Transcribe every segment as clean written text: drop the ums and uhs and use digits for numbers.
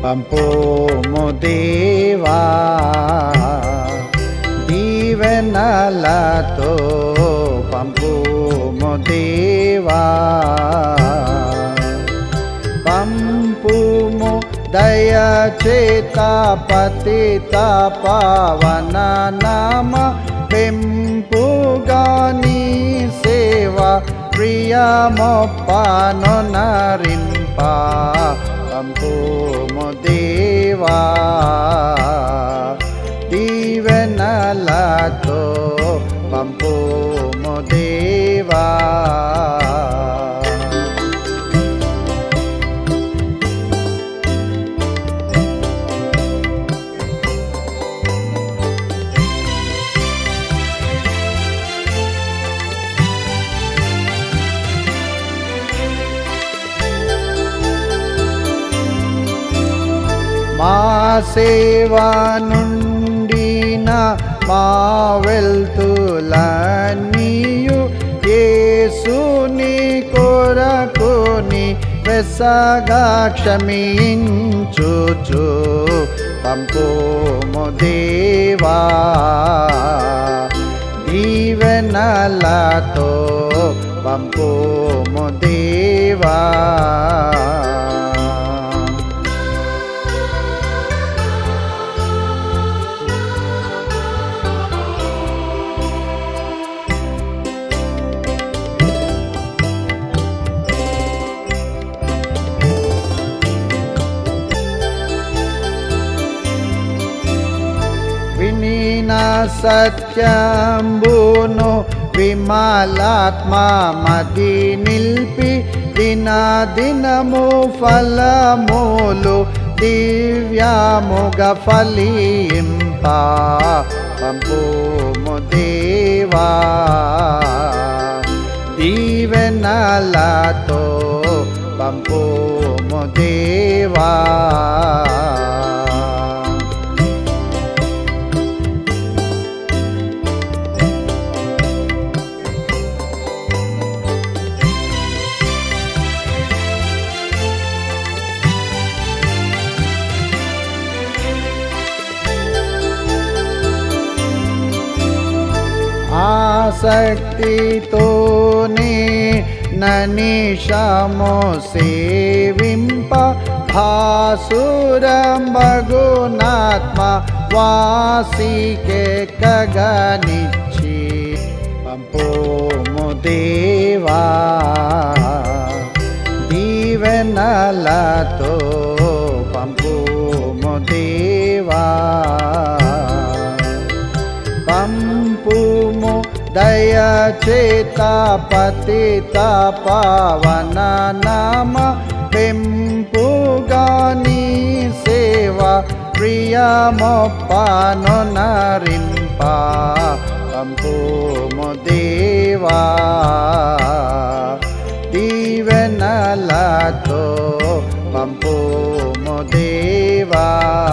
పంపుము దేవా దీవెనలతో పంపుము దేవా పంపుము దయచేత పతిత పావన నామ పెంపుగా నీ సేవ ప్రియమొప్పను నరింప పంపుము దేవా దీవెనలతో పంపుము దేవా మా సేవా నుండిన మా వెల్తులన్నీయు యేసుని కొరకుని వెసగా క్షమించుచు పంపుము దేవా దీవెనలతో పంపుము దేవా సత్యంబును విమలాత్మ మది నిల్పి దినము ఫలములు దివ్యముగ ఫలింప పంపుము దేవా దీవెనలతో పంపుము దేవా ఆసక్తితోనే ననిషము సేవింప భాసురంబగునాత్మ వాసికే కగనిచ్చి పంపుము దేవా దీవెనలతో పంపుము దేవా పంపుము దయచేత పతిత పావన నామ పెంపుగా నీ సేవ ప్రియమొప్పను నరింప పంపుము దేవా దీవెనలతో పంపుము దేవా.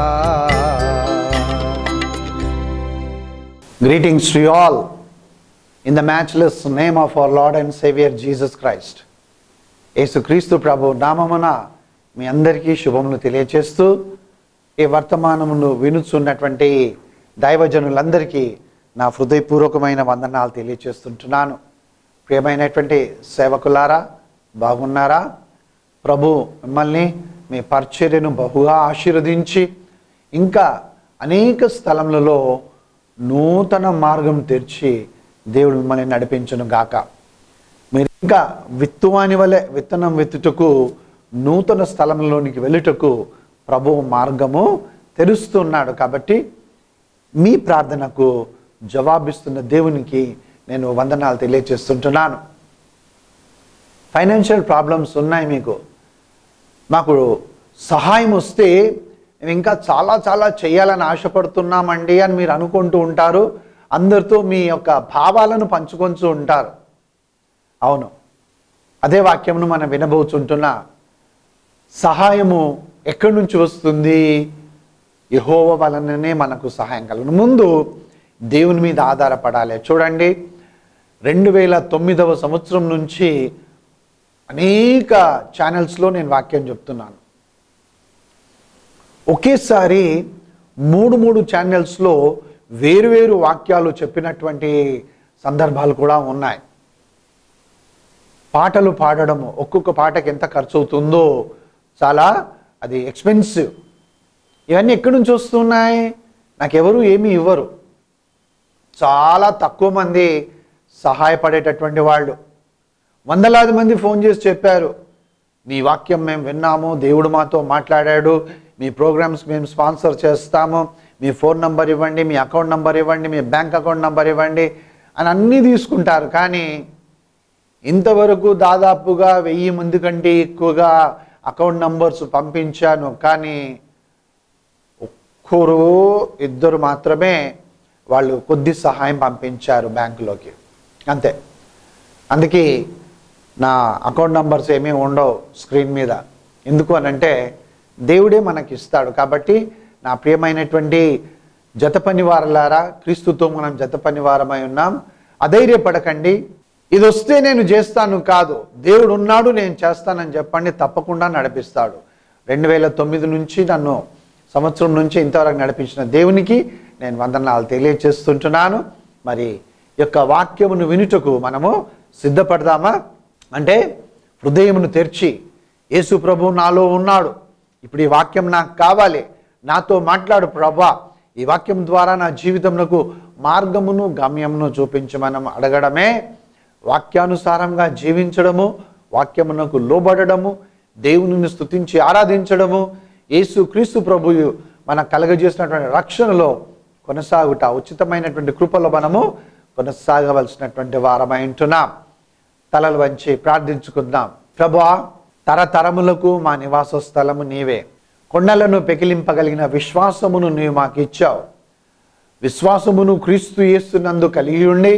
Greetings to you all in the matchless name of our Lord and Savior Jesus Christ. యేసుక్రీస్తు ప్రభు నామమున మీ అందరికీ శుభములు తెలియజేస్తూ ఈ వర్తమానమును వినుచున్నటువంటి దైవజనులందరికీ నా హృదయపూర్వకమైన వందనాలు తెలియజేస్తుంటున్నాను. ప్రియమైనటువంటి సేవకులారా, బాగున్నారా? ప్రభు మిమ్మల్ని మీ పరిచర్యను బహుగా ఆశీర్వదించి ఇంకా అనేక స్థలములలో నూతన మార్గం తెరిచి దేవుడు మిమ్మల్ని నడిపించును గాక. మీరు ఇంకా విత్తువాని వలె విత్తనం విత్తుటకు నూతన స్థలంలోనికి వెళ్ళుటకు ప్రభువు మార్గము తెరుస్తున్నాడు. కాబట్టి మీ ప్రార్థనకు జవాబిస్తున్న దేవునికి నేను వందనాలు తెలియజేస్తుంటున్నాను. ఫైనాన్షియల్ ప్రాబ్లమ్స్ ఉన్నాయి, మీకు మాకు సహాయం వస్తే మేము ఇంకా చాలా చాలా చేయాలని ఆశపడుతున్నామండి అని మీరు అనుకుంటూ ఉంటారు. అందరితో మీ యొక్క భావాలను పంచుకొంటూ ఉంటారు. అవును, అదే వాక్యమును మనం వినబోచుంటున్నా. సహాయము ఎక్కడి నుంచి వస్తుంది? యెహోవా వలననే మనకు సహాయం కలుగును. ముందు దేవుని మీద ఆధారపడాలి. చూడండి, 2009వ సంవత్సరం నుంచి అనేక ఛానల్స్లో నేను వాక్యం చెప్తున్నాను. ఒకేసారి మూడు ఛానల్స్లో వేరువేరు వాక్యాలు చెప్పినటువంటి సందర్భాలు కూడా ఉన్నాయి. పాటలు పాడడము, ఒక్కొక్క పాటకి ఎంత ఖర్చు అవుతుందో చాలా అది ఎక్స్పెన్సివ్. ఇవన్నీ ఎక్కడి నుంచి వస్తున్నాయి? నాకెవరు ఏమీ ఇవ్వరు, చాలా తక్కువ మంది సహాయపడేటటువంటి వాళ్ళు. వందలాది మంది ఫోన్ చేసి చెప్పారు, మీ వాక్యం మేము విన్నాము, దేవుడు మాతో మాట్లాడాడు, మీ ప్రోగ్రామ్స్ మేము స్పాన్సర్ చేస్తాము, మీ ఫోన్ నంబర్ ఇవ్వండి, మీ అకౌంట్ నంబర్ ఇవ్వండి, మీ బ్యాంక్ అకౌంట్ నంబర్ ఇవ్వండి అని అన్నీ తీసుకుంటారు. కానీ ఇంతవరకు దాదాపుగా 1000 మంది కంటే ఎక్కువగా అకౌంట్ నంబర్స్ పంపించాను, కానీ ఒక్కరు ఇద్దరు మాత్రమే వాళ్ళు కొద్ది సహాయం పంపించారు బ్యాంకులోకి, అంతే. అందుకే నా అకౌంట్ నంబర్స్ ఏమీ ఉండవు స్క్రీన్ మీద. ఎందుకు అనంటే దేవుడే మనకి ఇస్తాడు. కాబట్టి నా ప్రియమైనటువంటి జత పనివారలారా, క్రీస్తుతో మనం జత పనివారమై ఉన్నాం. అధైర్యపడకండి, ఇది వస్తే నేను చేస్తాను కాదు, దేవుడు ఉన్నాడు నేను చేస్తానని చెప్పండి, తప్పకుండా నడిపిస్తాడు. 2009 నుంచి నన్ను సంవత్సరం నుంచి ఇంతవరకు నడిపించిన దేవునికి నేను వందనాలు తెలియజేస్తుంటున్నాను. మరి యొక్క వాక్యమును వినుటకు మనము సిద్ధపడదామా? అంటే హృదయమును తెరిచి, యేసు ప్రభు నాలో ఉన్నాడు, ఇప్పుడు ఈ వాక్యం నాకు కావాలి, నాతో మాట్లాడు ప్రభా, ఈ వాక్యం ద్వారా నా జీవితంలో మార్గమును గమ్యమును చూపించి మనం అడగడమే వాక్యానుసారంగా జీవించడము, వాక్యమునకు లోబడము, దేవునిని స్తుతించి ఆరాధించడము, యేసు క్రీస్తు ప్రభువు మన కలగజేసినటువంటి రక్షణలో కొనసాగుట, ఉచితమైనటువంటి కృపలో మనము కొనసాగవలసినటువంటి వారమై ఉంటున్నాం. తలలు వంచి ప్రార్థించుకుందాం. ప్రభువా, తరతరములకు మా నివాస స్థలము నీవే, కొండలను పెకిలింపగలిగిన విశ్వాసమును నీవు మాకు ఇచ్చావు. విశ్వాసమును క్రీస్తు యేసునందు కలిగి ఉండి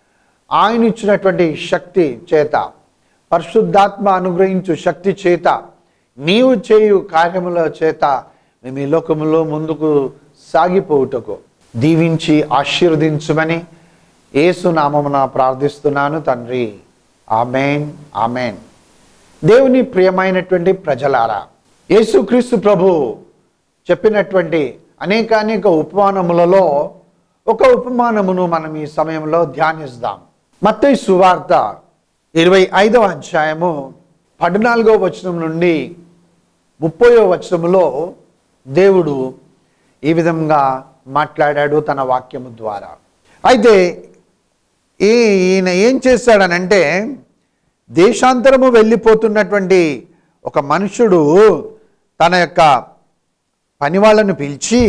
ఆయన ఇచ్చినటువంటి శక్తి చేత, పరిశుద్ధాత్మ అనుగ్రహించు శక్తి చేత, నీవు చేయు కార్యముల చేత మేము ఈ లోకములో ముందుకు సాగిపోవుటకు దీవించి ఆశీర్వదించుమని యేసు నామమున ప్రార్థిస్తున్నాను తండ్రి. ఆమేన్, ఆమేన్. దేవుని ప్రియమైనటువంటి ప్రజలారా, యేసుక్రీస్తు ప్రభు చెప్పినటువంటి అనేక ఉపమానములలో ఒక ఉపమానమును మనం ఈ సమయంలో ధ్యానిస్తాం. మత్తయి సువార్త 25వ అధ్యాయము 14వ వచనం నుండి 30వ వచనములో దేవుడు ఈ విధంగా మాట్లాడాడు తన వాక్యము ద్వారా. అయితే ఈయన ఏం చేశాడనంటే, దేశాంతరము వెళ్ళిపోతున్నటువంటి ఒక మనుషుడు తన యొక్క పని వాళ్ళను పిలిచి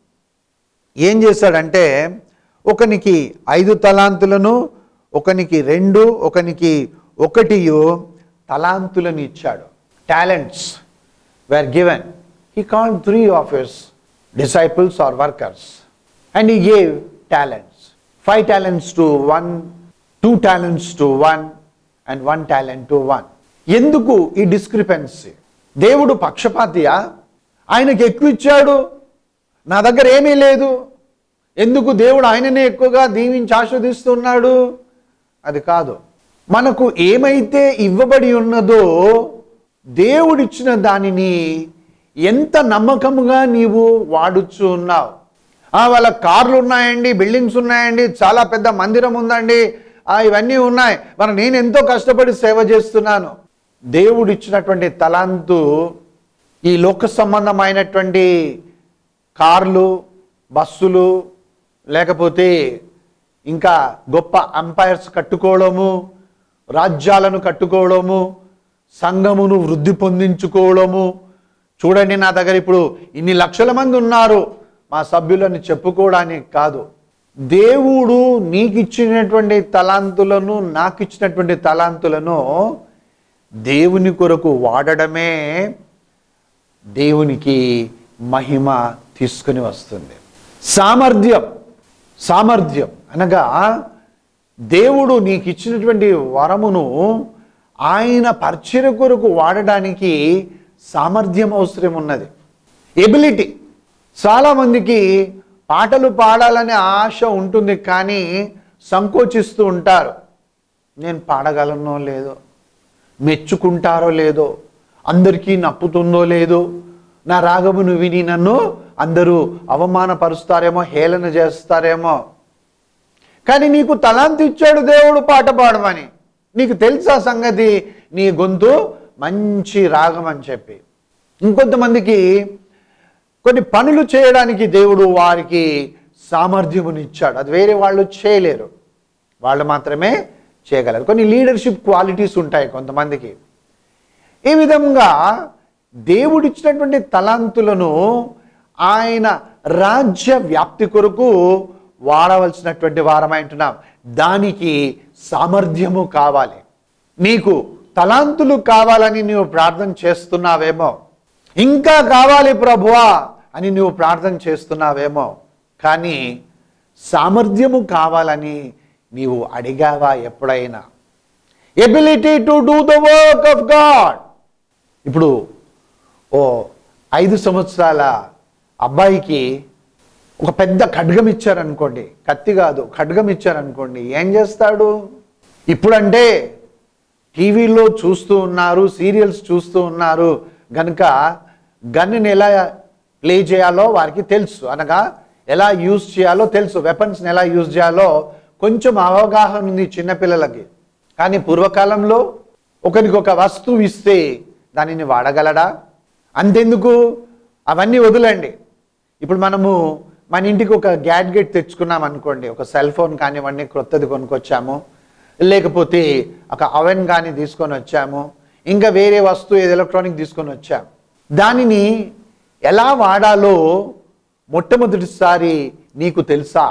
ఏం చేశాడంటే, ఒకనికి 5 తలాంతులను, ఒకనికి 2, ఒకనికి 1 తలాంతులను ఇచ్చాడు. Talents were given. He called 3 of his disciples or workers and he gave talents. 5 talents to one, 2 talents to one and 1 talent to one. ఎందుకు ఈ డిస్క్రిపెన్సీ? దేవుడు పక్షపాతియా? ఆయనకి ఎక్కువ ఇచ్చాడు, నా దగ్గర ఏమీ లేదు, ఎందుకు దేవుడు ఆయననే ఎక్కువగా దీవించి ఆస్వాదిస్తున్నాడు? అది కాదు. మనకు ఏమైతే ఇవ్వబడి ఉన్నదో దేవుడిచ్చిన దానిని ఎంత నమ్మకముగా నీవు వాడుచు ఉన్నావు. వాళ్ళ కార్లు ఉన్నాయండి, బిల్డింగ్స్ ఉన్నాయండి, చాలా పెద్ద మందిరం ఉందండి, ఇవన్నీ ఉన్నాయి, మరి నేను ఎంతో కష్టపడి సేవ చేస్తున్నాను. దేవుడిచ్చినటువంటి తలాంతు ఈ లోక సంబంధమైనటువంటి కార్లు, బస్సులు, లేకపోతే ఇంకా గొప్ప ఎంపైర్స్ కట్టుకోవడము, రాజ్యాలను కట్టుకోవడము, సంఘమును వృద్ధి పొందించుకోవడము. చూడండి, నా దగ్గర ఇప్పుడు ఇన్ని లక్షల మంది ఉన్నారు, మా సభ్యులను చెప్పుకోవడానికి కాదు. దేవుడు నీకు ఇచ్చినటువంటి తలాంతులను, నాకు ఇచ్చినటువంటి తలాంతులను దేవుని కొరకు వాడడమే దేవునికి మహిమ తీసుకుని వస్తుంది. సామర్థ్యం అనగా దేవుడు నీకు ఇచ్చినటువంటి వరమును ఆయన పరిచర్య కొరకు వాడడానికి సామర్థ్యం అవసరం ఉన్నది, ఎబిలిటీ. చాలామందికి పాటలు పాడాలనే ఆశ ఉంటుంది, కానీ సంకోచిస్తూ ఉంటారు. నేను పాడగలనో లేదో, మెచ్చుకుంటారో లేదో, అందరికీ నప్పుతుందో లేదో, నా రాగమును విని నన్ను అందరూ అవమానపరుస్తారేమో, హేళన చేస్తారేమో. కానీ నీకు తలాంతు ఇచ్చాడు దేవుడు పాట పాడమని. నీకు తెలుసా సంగతి? నీ గొంతు మంచి రాగం అని చెప్పి. ఇంకొంతమందికి కొన్ని పనులు చేయడానికి దేవుడు వారికి సామర్థ్యమునిచ్చాడు. అది వేరే వాళ్ళు చేయలేరు, వాళ్ళు మాత్రమే చేయగలరు. కొన్ని లీడర్షిప్ క్వాలిటీస్ ఉంటాయి కొంతమందికి. ఈ విధంగా దేవుడిచ్చినటువంటి తలాంతులను ఆయన రాజ్య వ్యాప్తి కొరకు వాడవలసినటువంటి వారమై ఉంటున్నాం. దానికి సామర్థ్యము కావాలి. నీకు తలాంతులు కావాలని నువ్వు ప్రార్థన చేస్తున్నావేమో, ఇంకా కావాలి ప్రభువా అని నువ్వు ప్రార్థన చేస్తున్నావేమో, కానీ సామర్థ్యము కావాలని నీవు అడిగావా ఎప్పుడైనా? Ability to do the work of God. ఇప్పుడు 5 సంవత్సరాల అబ్బాయికి ఒక పెద్ద ఖడ్గం ఇచ్చారనుకోండి, కత్తి కాదు ఖడ్గం ఇచ్చారనుకోండి, ఏం చేస్తాడు? ఇప్పుడంటే టీవీలో చూస్తూ ఉన్నారు, సీరియల్స్ చూస్తూ ఉన్నారు గనుక గన్నుని ఎలా ప్లే చేయాలో వారికి తెలుసు, అనగా ఎలా యూజ్ చేయాలో తెలుసు, వెపన్స్ని ఎలా యూజ్ చేయాలో కొంచెం అవగాహన ఉంది చిన్నపిల్లలకి. కానీ పూర్వకాలంలో ఒకరికి ఒక వస్తువు ఇస్తే దానిని వాడగలడా? అంతెందుకు, అవన్నీ వదిలండి. ఇప్పుడు మనము మన ఇంటికి ఒక గ్యాడ్గెట్ తెచ్చుకున్నాం అనుకోండి, ఒక సెల్ ఫోన్ కానివ్వండి క్రొత్తది కొనుక్కొచ్చాము, లేకపోతే ఒక అవెన్ కానీ తీసుకొని వచ్చాము, ఇంకా వేరే వస్తువు ఏది ఎలక్ట్రానిక్ తీసుకొని వచ్చాము. దానిని ఎలా వాడాలో మొట్టమొదటిసారి నీకు తెలుసా?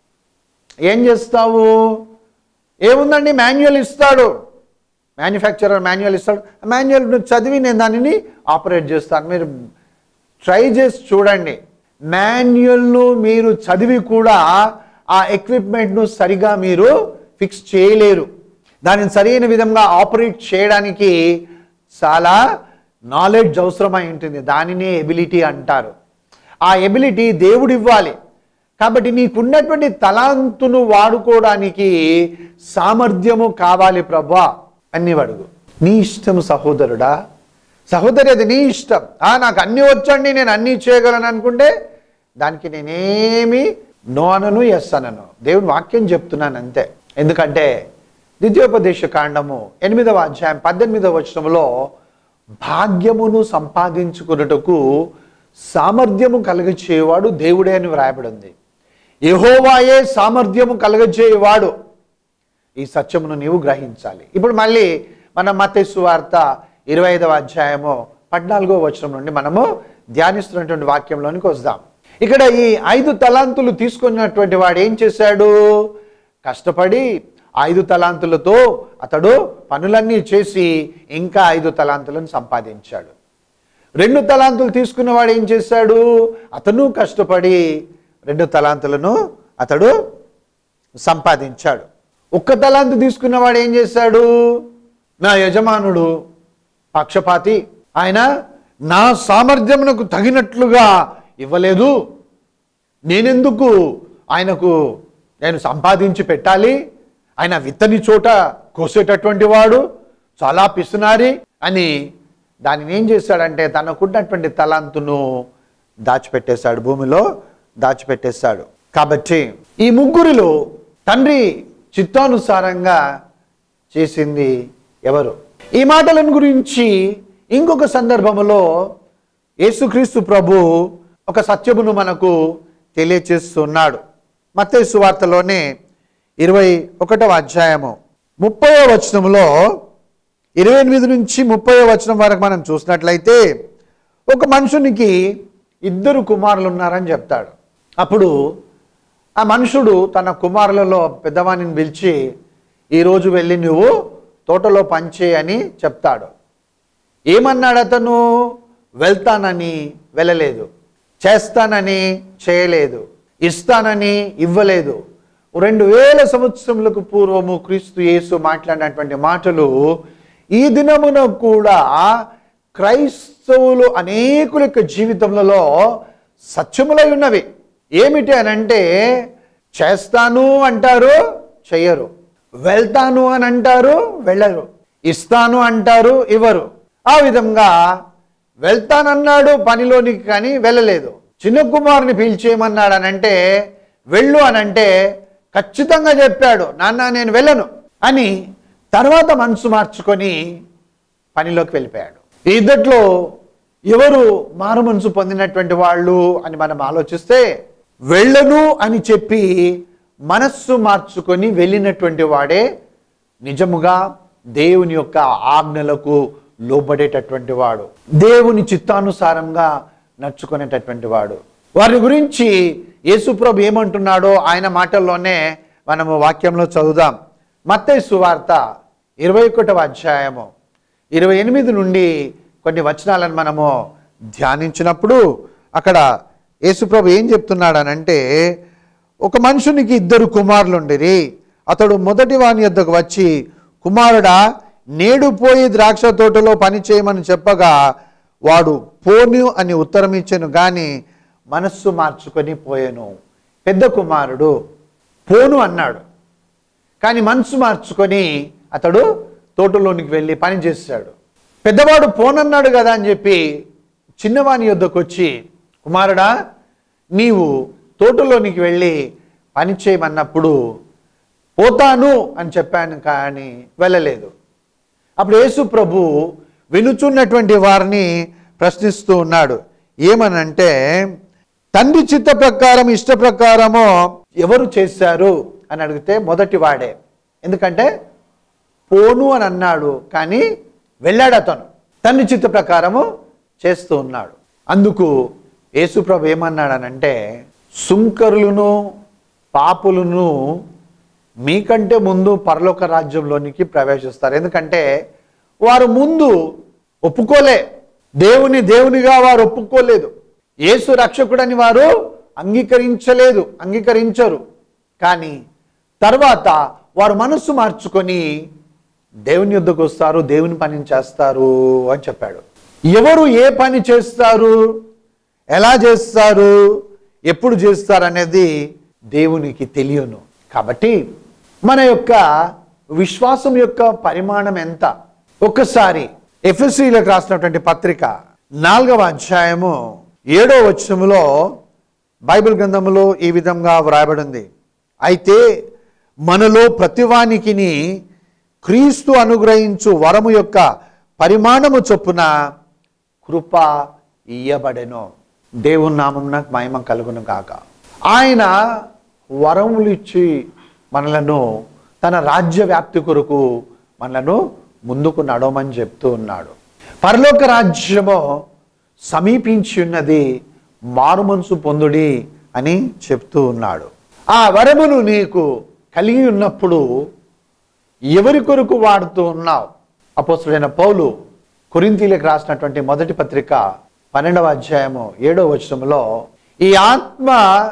ఏం చేస్తావు? ఏముందండి, మాన్యువల్ ఇస్తాడు, మ్యానుఫ్యాక్చరర్ మాన్యువల్ ఇస్తాడు, మాన్యువల్ చదివి నేను దానిని ఆపరేట్ చేస్తాను. మీరు ట్రై చేసి చూడండి. మాన్యువల్ను మీరు చదివి కూడా ఆ ఎక్విప్మెంట్ను సరిగా మీరు ఫిక్స్ చేయలేరు. దానిని సరైన విధంగా ఆపరేట్ చేయడానికి చాలా నాలెడ్జ్ అవసరమై ఉంటుంది. దానినే ఎబిలిటీ అంటారు. ఆ ఎబిలిటీ దేవుడు ఇవ్వాలి. కాబట్టి నీకున్నటువంటి తలాంతును వాడుకోవడానికి సామర్థ్యము కావాలి ప్రభా అని అడుగు. నీ ఇష్టం సహోదరుడా, సహోదరి, అది నీ ఇష్టం. నాకు అన్నీ వచ్చండి, నేను అన్నీ చేయగలను అనుకుంటే దానికి నేనేమి నో అనను, ఎస్ అనను. దేవుని వాక్యం చెప్తున్నాను అంతే. ఎందుకంటే ద్వితీయోపదేశ కాండము 8వ అధ్యాయం 18వ వచనంలో భాగ్యమును సంపాదించుకున్నటకు సామర్థ్యము కలుగచేవాడు దేవుడే అని వ్రాయబడి ఉంది. యెహోవాయే సామర్థ్యము కలుగచేవాడు. ఈ సత్యమును నీవు గ్రహించాలి. ఇప్పుడు మళ్ళీ మన మత్తయి సువార్త 25వ అధ్యాయము 14వ వచనం నుండి మనము ధ్యానిస్తున్నటువంటి వాక్యంలోనికి వద్దాం. ఇక్కడ ఈ 5 తలాంతులు తీసుకున్నటువంటి వాడు ఏం చేశాడు? కష్టపడి 5 తలాంతులతో అతడు పనులన్నీ చేసి ఇంకా 5 తలాంతులను సంపాదించాడు. 2 తలాంతులు తీసుకున్నవాడు ఏం చేశాడు? అతను కష్టపడి 2 తలాంతులను అతడు సంపాదించాడు. 1 తలాంతు తీసుకున్నవాడు ఏం చేశాడు? నా యజమానుడు పక్షపాతి, ఆయన నా సామర్థ్యమునకు తగినట్లుగా ఇవ్వలేదు, నేనెందుకు ఆయనకు నేను సంపాదించి పెట్టాలి, ఆయన విత్తని చోట కోసేటటువంటి వాడు, చాలా పిసునారి అని దానిని ఏం చేశాడంటే తనకున్నటువంటి తలాంతును దాచిపెట్టేశాడు, భూమిలో దాచిపెట్టేశాడు. కాబట్టి ఈ ముగ్గురిలో తండ్రి చిత్తానుసారంగా చేసింది ఎవరు? ఈ మాటలను గురించి ఇంకొక సందర్భంలో యేసుక్రీస్తు ప్రభు ఒక సత్యమును మనకు తెలియచేస్తున్నాడు. మత్తయి సువార్తలోనే 21వ అధ్యాయము 30వ వచనంలో 28 నుంచి 30వ వచనం వరకు మనం చూసినట్లయితే ఒక మనుషునికి 2 కుమారులు ఉన్నారని చెప్తాడు. అప్పుడు ఆ మనుషుడు తన కుమారులలో పెద్దవాణిని పిలిచి, ఈరోజు వెళ్ళి నువ్వు తోటలో పనిచే అని చెప్తాడు. ఏమన్నాడు అతను? వెళ్తానని వెళ్ళలేదు, చేస్తానని చేయలేదు, ఇస్తానని ఇవ్వలేదు. 2000 సంవత్సరములకు పూర్వము క్రీస్తు యేసు మాట్లాడినటువంటి మాటలు ఈ దినమున కూడా క్రైస్తవులు అనేకుల యొక్క జీవితములలో సత్యములై ఉన్నవి. ఏమిటి అని అంటే, చేస్తాను అంటారు, చెయ్యరు, వెళ్తాను అని అంటారు, వెళ్ళరు, ఇస్తాను అంటారు, ఇవ్వరు. ఆ విధంగా వెళ్తానన్నాడు పనిలోనికి, కానీ వెళ్ళలేదు. చిన్న కుమారుని పిలిచేయమన్నాడు అనంటే వెళ్ళు అనంటే ఖచ్చితంగా చెప్పాడు, నాన్న నేను వెళ్ళను అని. తర్వాత మనసు మార్చుకొని పనిలోకి వెళ్ళిపోయాడు. ఈ ఇద్దట్లో ఎవరు మారు మనసు పొందినటువంటి వాళ్ళు అని మనం ఆలోచిస్తే, వెళ్ళను అని చెప్పి మనస్సు మార్చుకొని వెళ్ళినటువంటి వాడే నిజముగా దేవుని యొక్క ఆజ్ఞలకు లోబడేటటువంటి వాడు, దేవుని చిత్తానుసారంగా నడుచుకునేటటువంటి వాడు. వారి గురించి యేసుప్రభు ఏమంటున్నాడో ఆయన మాటల్లోనే మనము వాక్యంలో చదువుదాం. మత్తయి సువార్త 21వ అధ్యాయము 28 నుండి కొన్ని వచనాలను మనము ధ్యానించినప్పుడు అక్కడ యేసుప్రభు ఏం చెప్తున్నాడనంటే, ఒక మనుషునికి 2 కుమారులుండిరి. అతడు మొదటి వాని యొద్దకు వచ్చి, కుమారుడా, నేడు పోయి ద్రాక్ష తోటలో పని చేయమని చెప్పగా వాడు పోను అని ఉత్తరం ఇచ్చాను, కానీ మనస్సు మార్చుకొని పోయాను. పెద్ద కుమారుడు పోను అన్నాడు, కానీ మనసు మార్చుకొని అతడు తోటలోనికి వెళ్ళి పని చేశాడు. పెద్దవాడు పోనన్నాడు కదా అని చెప్పి చిన్నవాని యొద్దకు వచ్చి, కుమారుడా, నీవు తోటలోనికి వెళ్ళి పని చేయమన్నప్పుడు పోతాను అని చెప్పాను, కానీ వెళ్ళలేదు. అప్పుడు యేసు ప్రభు వినుచున్నటువంటి వారిని ప్రశ్నిస్తూ ఉన్నాడు. ఏమనంటే, తండ్రి చిత్త ప్రకారం ఇష్ట ప్రకారము ఎవరు చేశారు అని అడిగితే మొదటి వాడే. ఎందుకంటే పోను అని అన్నాడు, కానీ వెళ్ళాడు. అతను తండ్రి చిత్త ప్రకారము చేస్తూ ఉన్నాడు. అందుకు యేసు ప్రభు ఏమన్నాడనంటే, సుంకరులను పాపులను మీకంటే ముందు పరలోక రాజ్యంలోనికి ప్రవేశిస్తారు. ఎందుకంటే వారు ముందు ఒప్పుకోలే, దేవునిగా వారు ఒప్పుకోలేదు, యేసు రక్షకుడని వారు అంగీకరించరు. కానీ తర్వాత వారు మనస్సు మార్చుకొని దేవుని యొద్దకు వస్తారు, దేవుని పని చేస్తారు అని చెప్పాడు. ఎవరు ఏ పని చేస్తారు, ఎలా చేస్తారు, ఎప్పుడు చేస్తారు అనేది దేవునికి తెలియను. కాబట్టి మన యొక్క విశ్వాసం యొక్క పరిమాణం ఎంత? ఒక్కసారి ఎఫెసీయులకు రాసినటువంటి పత్రిక 4వ అధ్యాయము 7వ వచనములో బైబిల్ గ్రంథములో ఈ విధంగా వ్రాయబడింది. అయితే మనలో ప్రతివానికిని క్రీస్తు అనుగ్రహించు వరము యొక్క పరిమాణము చొప్పున కృప ఇయ్యబడెను. దేవుని నామమునకు మహిమ కలుగును కాక. ఆయన వరములు ఇచ్చి మనలను తన రాజ్య వ్యాప్తి కొరకు మనలను ముందుకు నడవమని చెప్తూ ఉన్నాడు. పరలోక రాజ్యము సమీపించి ఉన్నది, మారుమనసు పొందుడి అని చెప్తూ ఉన్నాడు. ఆ వరమును నీకు కలిగి ఉన్నప్పుడు ఎవరి కొరకు వాడుతూ ఉన్నావు? అపోస్తలుడైన పౌలు కొరింథీయులకు రాసినటువంటి మొదటి పత్రిక 12వ అధ్యాయము 7వ వచనములో, ఈ ఆత్మ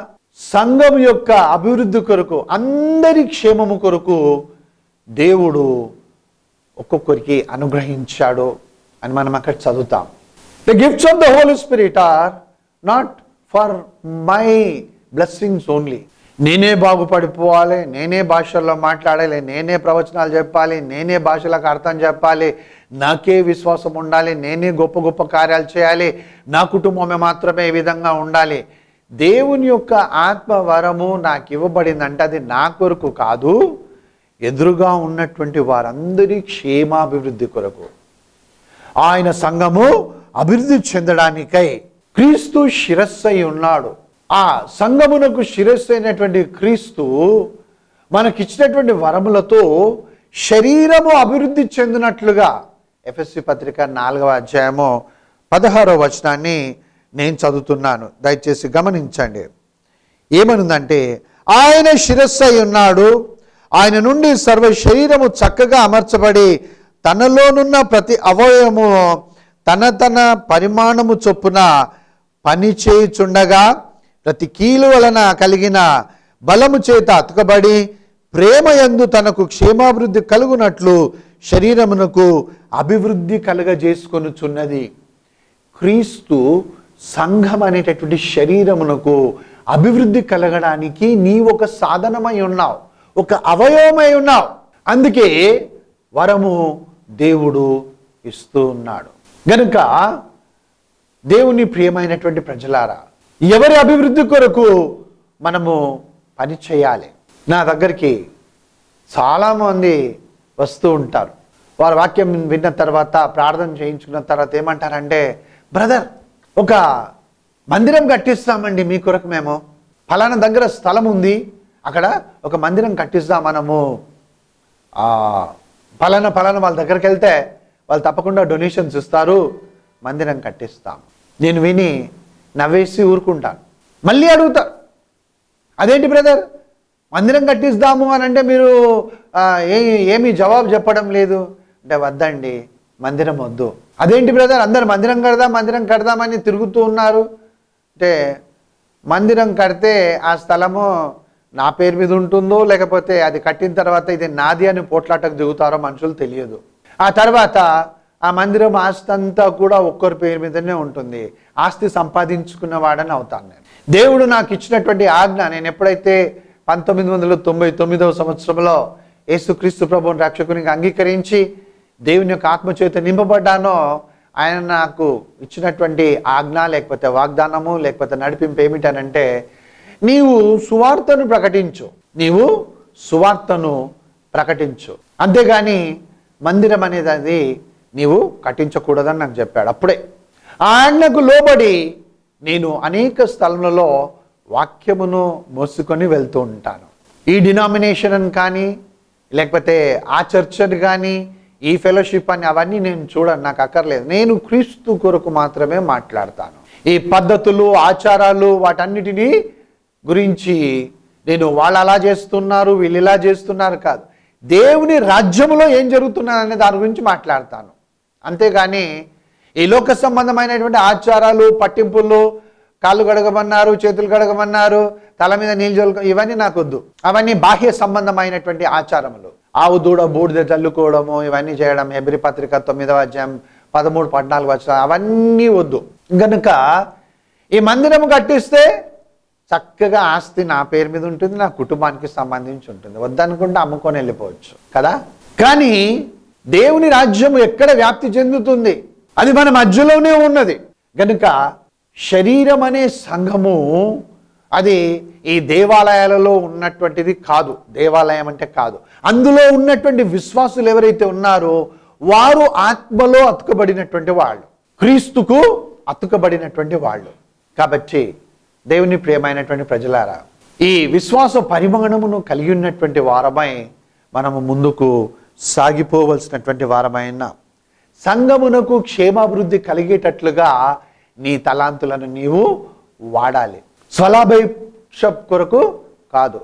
సంఘం యొక్క అభివృద్ధి కొరకు, అందరి క్షేమము కొరకు దేవుడు ఒక్కొక్కరికి అనుగ్రహించాడు అని మనం అక్కడ చదువుతాం. The gifts of the Holy Spirit are not for my blessings only. నేనే బాగుపడిపోవాలి, నేనే భాషల్లో మాట్లాడాలి, నేనే ప్రవచనాలు చెప్పాలి, నేనే భాషలకు అర్థం చెప్పాలి, నాకే విశ్వాసం ఉండాలి, నేనే గొప్ప గొప్ప కార్యాలు చేయాలి, నా కుటుంబమే మాత్రమే ఈ విధంగా ఉండాలి. దేవుని యొక్క ఆత్మ వరము నాకు ఇవ్వబడిందంటే అది నా కొరకు కాదు, ఎదురుగా ఉన్నటువంటి వారందరి క్షేమాభివృద్ధి కొరకు. ఆయన సంఘము అభివృద్ధి చెందడానికై క్రీస్తు శిరస్సై ఉన్నాడు. ఆ సంఘమునకు శిరస్సు అయినటువంటి క్రీస్తు మనకిచ్చినటువంటి వరములతో శరీరము అభివృద్ధి చెందినట్లుగా ఎఫెసీ పత్రిక 4వ అధ్యాయము 16వ వచనాన్ని నేను చదువుతున్నాను, దయచేసి గమనించండి. ఏమనుందంటే, ఆయన శిరస్సు అయి ఉన్నాడు, ఆయన నుండి సర్వ శరీరము చక్కగా అమర్చబడి తనలోనున్న ప్రతి అవయవము తన పరిమాణము చొప్పున పని చేయుచుండగా ప్రతి కీలు వలన కలిగిన బలము చేత అతకబడి ప్రేమ యందు తనకు క్షేమాభివృద్ధి కలుగునట్లు శరీరమునకు అభివృద్ధి కలుగజేసుకొనుచున్నది. క్రీస్తు సంఘం అనేటటువంటి శరీరమునకు అభివృద్ధి కలగడానికి నీ ఒక సాధనమై ఉన్నావు, ఒక అవయవమై ఉన్నావు. అందుకే వరము దేవుడు ఇస్తూ ఉన్నాడు. గనుక దేవుని ప్రియమైనటువంటి ప్రజలారా, ఎవరి అభివృద్ధి కొరకు మనము పని చేయాలి. నా దగ్గరికి చాలామంది వస్తూ ఉంటారు. వారు వాక్యం విన్న తర్వాత, ప్రార్థన చేయించుకున్న తర్వాత ఏమంటారంటే, బ్రదర్, ఒక మందిరం కట్టిస్తామండి మీ కొరకు, మేము ఫలానా దగ్గర స్థలం ఉంది, అక్కడ ఒక మందిరం కట్టిస్తాం, మనము ఫలానా వాళ్ళ దగ్గరికి వెళ్తే వాళ్ళు తప్పకుండా డొనేషన్స్ ఇస్తారు, మందిరం కట్టిస్తాం. నేను విని నవ్వేసి ఊరుకుంటాను. మళ్ళీ అడుగుతారు, అదేంటి బ్రదర్ మందిరం కట్టిస్తాము అని అంటే మీరు ఏమీ జవాబు చెప్పడం లేదు అంటే, వద్దండి మందిరం వద్దు. అదేంటి బ్రదర్ అందరు మందిరం కడదామని తిరుగుతూ ఉన్నారు అంటే, మందిరం కడితే ఆ స్థలము నా పేరు మీద ఉంటుందో, లేకపోతే అది కట్టిన తర్వాత ఇది నాది అని పోట్లాటకు దిగుతారో మనుషులు తెలియదు. ఆ తర్వాత ఆ మందిరం ఆస్తి అంతా కూడా ఒక్కరి పేరు మీదనే ఉంటుంది. ఆస్తి సంపాదించుకున్న వాడని అవుతాను నేను. దేవుడు నాకు ఇచ్చినటువంటి ఆజ్ఞ, నేను ఎప్పుడైతే 1999వ సంవత్సరంలో యేసుక్రీస్తు ప్రభువుని రక్షకునికి అంగీకరించి దేవుని యొక్క ఆత్మచేత నింపబడ్డానో, ఆయన నాకు ఇచ్చినటువంటి ఆజ్ఞ లేకపోతే వాగ్దానము లేకపోతే నడిపింపు ఏమిటనంటే, నీవు సువార్తను ప్రకటించు, అంతేగాని మందిరం అనేది అది నీవు కట్టించకూడదని నాకు చెప్పాడు. అప్పుడే ఆ ఆజ్ఞకు లోబడి నేను అనేక స్థలములలో వాక్యమును మోసుకొని వెళ్తూ ఉంటాను. ఈ డినామినేషన్ అని కానీ, లేకపోతే ఆ చర్చ్ అని కానీ, ఈ ఫెలోషిప్ అని అవన్నీ నేను చూడను, నాకు అక్కర్లేదు. నేను క్రీస్తు కొరకు మాత్రమే మాట్లాడతాను. ఈ పద్ధతులు, ఆచారాలు, వాటన్నిటినీ గురించి నేను వాళ్ళు అలా చేస్తున్నారు, వీళ్ళు ఇలా చేస్తున్నారు కాదు, దేవుని రాజ్యములో ఏం జరుగుతున్నదనే దాని గురించి మాట్లాడతాను. అంతేగాని ఈ లోక సంబంధమైనటువంటి ఆచారాలు, పట్టింపులు, కాళ్ళు గడగమన్నారు, చేతులు గడగమన్నారు, తల మీద నీళ్ళు జల్లు, ఇవన్నీ నాకు వద్దు. అవన్నీ బాహ్య సంబంధమైనటువంటి ఆచారములు. ఆవు దూడ బూడిద చల్లుకోవడము, ఇవన్నీ చేయడం, హెబ్రీ పత్రిక 9వ అధ్యాయం 13, 14 వచనాలు అవన్నీ వద్దు. కనుక ఈ మందిరం కట్టిస్తే చక్కగా ఆస్తి నా పేరు మీద ఉంటుంది, నా కుటుంబానికి సంబంధించి ఉంటుంది, వద్దనుకుంటే అమ్ముకొని వెళ్ళిపోవచ్చు కదా. కానీ దేవుని రాజ్యం ఎక్కడ వ్యాప్తి చెందుతుంది? అది మన మధ్యలోనే ఉన్నది. కనుక శరీరం అనే సంఘము అది ఈ దేవాలయాలలో ఉన్నటువంటిది కాదు. దేవాలయం అంటే కాదు. అందులో ఉన్నటువంటి విశ్వాసులు ఎవరైతే ఉన్నారో వారు ఆత్మలో అతుకబడినటువంటి వాళ్ళు, క్రీస్తుకు అతుకబడినటువంటి వాళ్ళు. కాబట్టి దేవుని ప్రియమైనటువంటి ప్రజలారా, ఈ విశ్వాస పరిమాణమును కలిగి ఉన్నటువంటి వారమై మనము ముందుకు సాగిపోవలసినటువంటి వారమైన, సంఘమునకు క్షేమాభివృద్ధి కలిగేటట్లుగా నీ తలాంతులను నీవు వాడాలి. స్వలాభేక్ష కొరకు కాదు,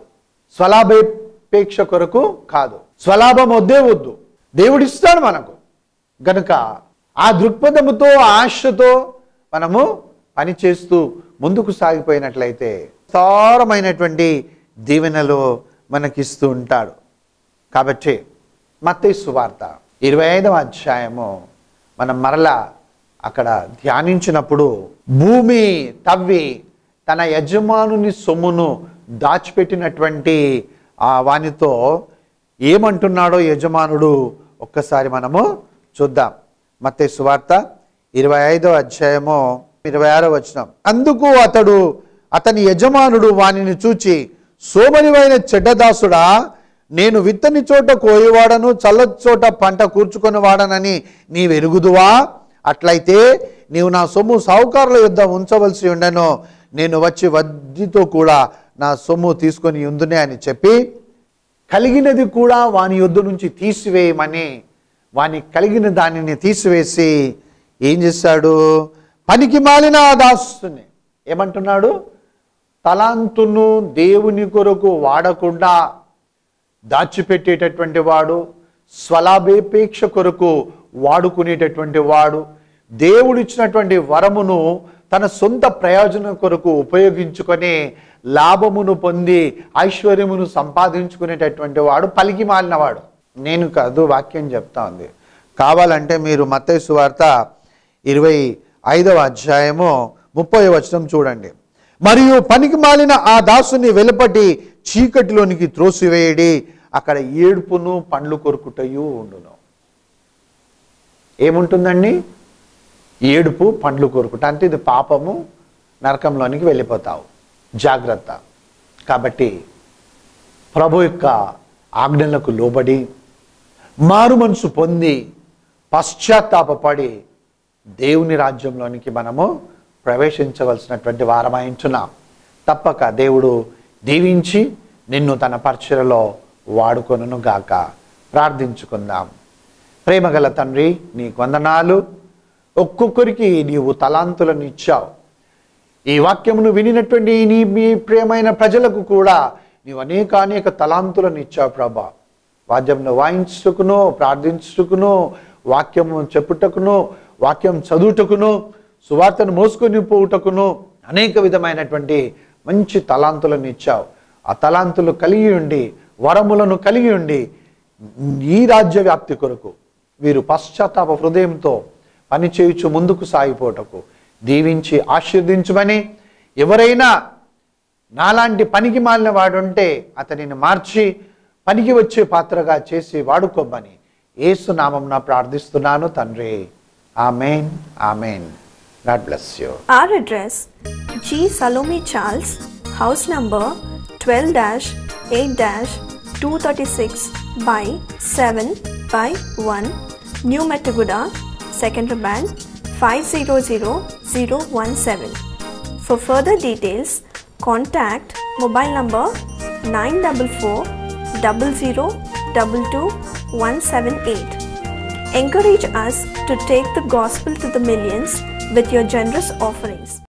స్వలాభం వద్దు, దేవుడిస్తాడు మనకు. గనుక ఆ దృక్పథముతో, ఆశతో మనము పనిచేస్తూ ముందుకు సాగిపోయినట్లయితే విస్తారమైనటువంటి దీవెనలు మనకిస్తూ ఉంటాడు. కాబట్టి మత్తయి సువార్త 25వ అధ్యాయము మనం మరలా అక్కడ ధ్యానించినప్పుడు, భూమి తవ్వి తన యజమానుని సొమ్మును దాచిపెట్టినటువంటి ఆ వానితో ఏమంటున్నాడో యజమానుడు ఒక్కసారి మనము చూద్దాం. మత్తయి సువార్త 25వ అధ్యాయము 26వ వచనం. అందుకు అతని యజమానుడు వానిని చూచి, సోమరివైన చెడ్డదాసుడా, నేను విత్తని చోట కోయివాడను, చల్ల చోట పంట కూర్చుకొని వాడనని నీవెరుగుదువా? అట్లయితే నీవు నా సొమ్ము సావుకారుల యొద్ద ఉంచవలసి ఉండెను, నేను వచ్చి వడ్డీతో కూడా నా సొమ్ము తీసుకొని ఉందునే అని చెప్పి, కలిగినది కూడా వాని యొద్ద నుంచి తీసివేయమని, వాని కలిగిన దానిని తీసివేసి ఏం చేశాడు? పనికి మాలిన ఆ దాసుని ఏమంటున్నాడు? తలాంతును దేవుని కొరకు వాడకుండా దాచిపెట్టేటటువంటి వాడు, స్వలాభేక్ష కొరకు వాడుకునేటటువంటి వాడు, దేవుడిచ్చినటువంటి వరమును తన సొంత ప్రయోజనం కొరకు ఉపయోగించుకొని లాభమును పొంది ఐశ్వర్యమును సంపాదించుకునేటటువంటి వాడు పలికి మాలినవాడు. నేను కాదు, వాక్యం చెప్తా ఉంది. కావాలంటే మీరు మత్తయి సువార్త 25వ అధ్యాయము 30వ వచనం చూడండి. మరియు పనికి మాలిన ఆ దాసుని వెలుపటి చీకటిలోనికి త్రోసివేయడి, అక్కడ ఏడుపును పండ్లు కొరుకుటయు ఉండును. ఏముంటుందండి? ఏడుపు, పండ్లు కొరుకుట, అంటే ఇది పాపము, నరకంలోనికి వెళ్ళిపోతావు, జాగ్రత్త. కాబట్టి ప్రభు యొక్క ఆజ్ఞలకు లోబడి మారు మనసు పొంది పశ్చాత్తాపడి దేవుని రాజ్యంలోనికి మనము ప్రవేశించవలసినటువంటి వారమైంటున్నాం. తప్పక దేవుడు దీవించి నిన్ను తన పరిచర్యలో వాడుకొనును గాక. ప్రార్థించుకుందాం. ప్రేమగల తండ్రి, నీకు వందనాలు. ఒక్కొక్కరికి నీవు తలాంతులను ఇచ్చావు. ఈ వాక్యమును వినినటువంటి మీ ప్రియమైన ప్రజలకు కూడా నీవు అనేక తలాంతులను ఇచ్చావు ప్రభా. వాద్యంలో వాయించుటకును, ప్రార్థించుటకును, వాక్యము చెప్పుటకును, వాక్యం చదువుటకును, సువార్తను మోసుకొని పోవుటకును అనేక విధమైనటువంటి మంచి తలాంతులను ఇచ్చావు. ఆ తలాంతులు కలిగి ఉండి, వరములను కలిగి ఉండి ఈ రాజ్య వ్యాప్తి కొరకు వీరు పశ్చాత్తాప హృదయంతో పనిచేయుచు ముందుకు సాగిపోటకు దీవించి ఆశీర్దించమని, ఎవరైనా నాలాంటి పనికి మాలిన వాడుంటే అతనిని మార్చి పనికి వచ్చే పాత్రగా చేసి వాడుకోమని యేసు నామమున ప్రార్థిస్తున్నాను తండ్రి. Amen, amen. God bless you. Our address: G. Salome Charles, house number 12-8-236 by 7 by 1, New Metaguda, Secondary Band 500017. For further details, contact mobile number 944-0022-178. Encourage us to take the gospel to the millions with your generous offerings.